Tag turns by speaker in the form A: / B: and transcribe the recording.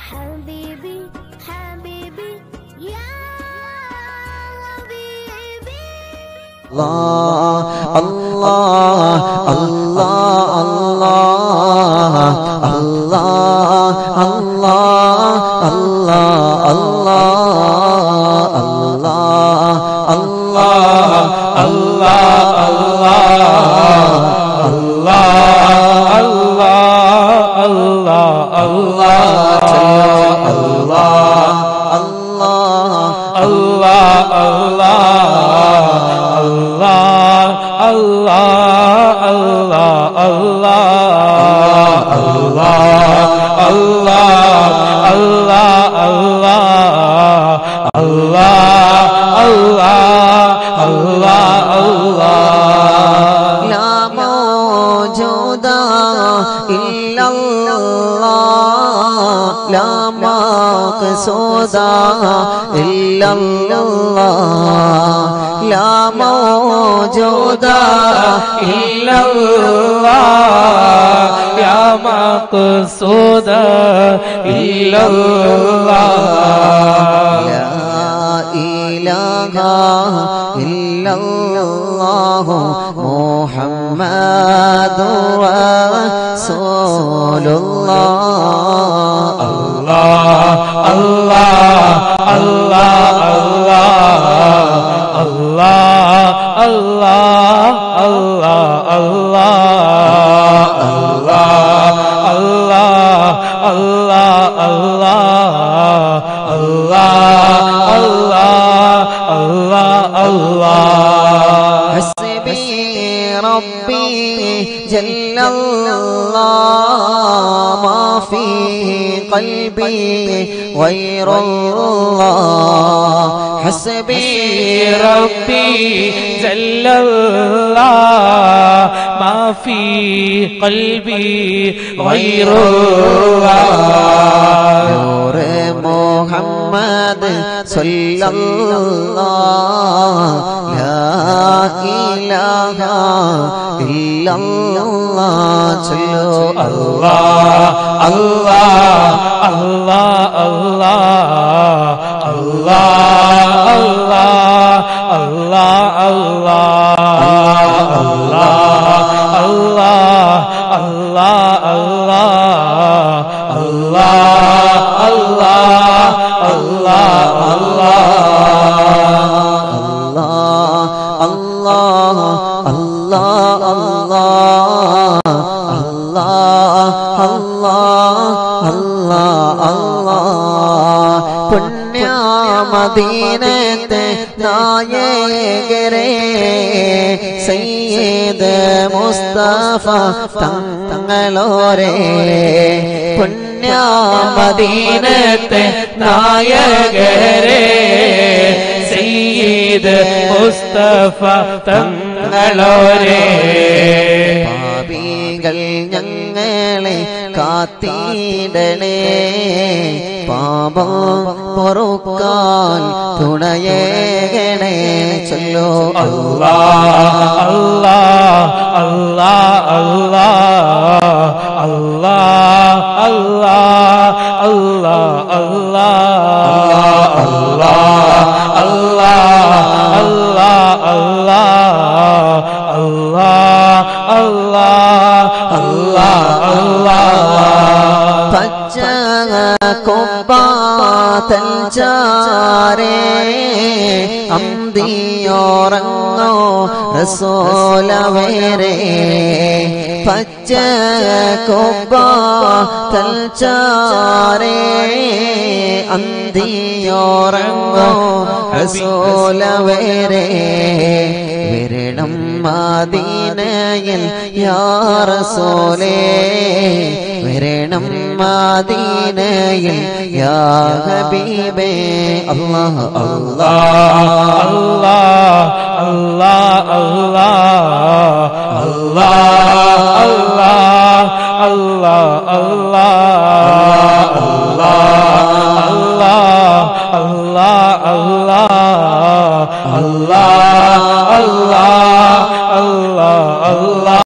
A: حبيبي حبيبي يا حبيبي
B: الله الله الله الله الله الله لا مقصود إلا الله لا موجود إلا الله
C: لا مقصود إلا الله
B: لا إله إلا الله محمد رسول الله
C: الله الله الله الله الله الله الله الله الله الله
B: حسبي ربي جل الله ما في قلبي غير الله حسبي
C: ربي جل الله ما في قلبي غير الله
B: نور محمد صلى الله لا إله إلا الله صلوا
C: الله الله الله الله الله الله
B: മദീനത്തെ നായകരേ സയ്യിദ് മുസ്തഫ തങ്ങളോരേ പുണ്യ
C: മദീനത്തെ നായകരേ സയ്യിദ് മുസ്തഫ തങ്ങളോരേ
B: പാപികൾ ഞങ്ങളെ കാത്തിടണേ പാപം പൊറുക്കാൻ തുണയേകണേ ചൊല്ലോ
C: അല്ലാഹ് അല്ലാഹ് അല്ലാഹ് അല്ലാഹ് അല്ലാഹ് അല്ലാഹ് അല്ലാഹ് അല്ലാഹ് അല്ലാഹ് അല്ലാഹ് അല്ലാഹ് അല്ലാഹ് അല്ലാഹ്
B: പച്ച കൊമ്പാതൽ ചാരേ അന്തിയോറങ്ങോ റസൂലവരേ പച്ച കൊമ്പാതൽ ചാരേ അന്തിയോറങ്ങോ റസൂലവരേ വിരണം മദീനയിൽ യാ റസൂലേ വിരണം മദീനയിൽ യാ ഹബീബേ അല്ലാഹ്
C: അല്ലാഹ് അല്ലാഹ് അല്ലാഹ് അല്ലാഹ്